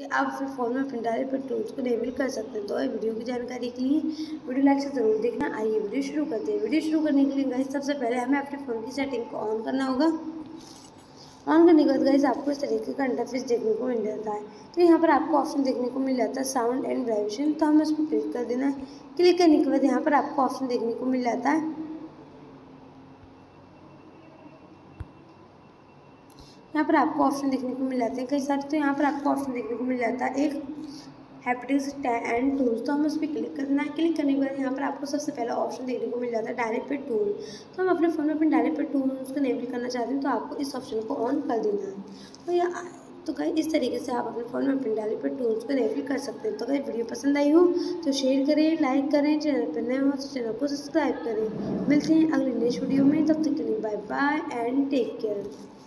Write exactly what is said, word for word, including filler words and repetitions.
आप अपने फ़ोन में पिन डाले पर टूल्स को इनेबल कर सकते हैं। तो ये वीडियो की जानकारी के लिए वीडियो लाइक से ज़रूर देखना। आइए वीडियो शुरू करते हैं। वीडियो शुरू करने के लिए गाइस सबसे पहले हमें अपने फ़ोन की सेटिंग को ऑन करना होगा। ऑन करने के बाद गाइस आपको इस तरीके का इंटरफेस देखने को मिल जाता है। तो यहाँ पर आपको ऑप्शन देखने को मिल जाता है साउंड एंड वाइब्रेशन, तो हमें उस पर क्लिक कर देना है। क्लिक करने के बाद यहाँ पर आपको ऑप्शन देखने को मिल जाता है। यहाँ पर आपको ऑप्शन देखने को मिल जाते हैं कई सारे। तो यहाँ पर आपको ऑप्शन देखने को मिल जाता है एक हैप्टिक्स एंड टूल्स, तो हमें उस पर क्लिक करना है। क्लिक करने के बाद यहाँ पर आपको सबसे पहला ऑप्शन देखने को मिल जाता है डायरेक्ट पे टूल। तो हम अपने फ़ोन में अपने डायरेक्ट पे टूल उसको इनेबल करना चाहते हैं, तो आपको इस ऑप्शन को ऑन कर देना है। तो यह तो कहीं इस तरीके से आप अपने फ़ोन में अपने डायरेक्ट पे टूल्स को इनेबल कर सकते हैं। तो कहीं वीडियो पसंद आई हो तो शेयर करें, लाइक करें, चैनल पर नए हो तो चैनल को सब्सक्राइब करें। मिलते हैं अगले नेक्स्ट वीडियो में, तब तक के लिए bye bye and take care.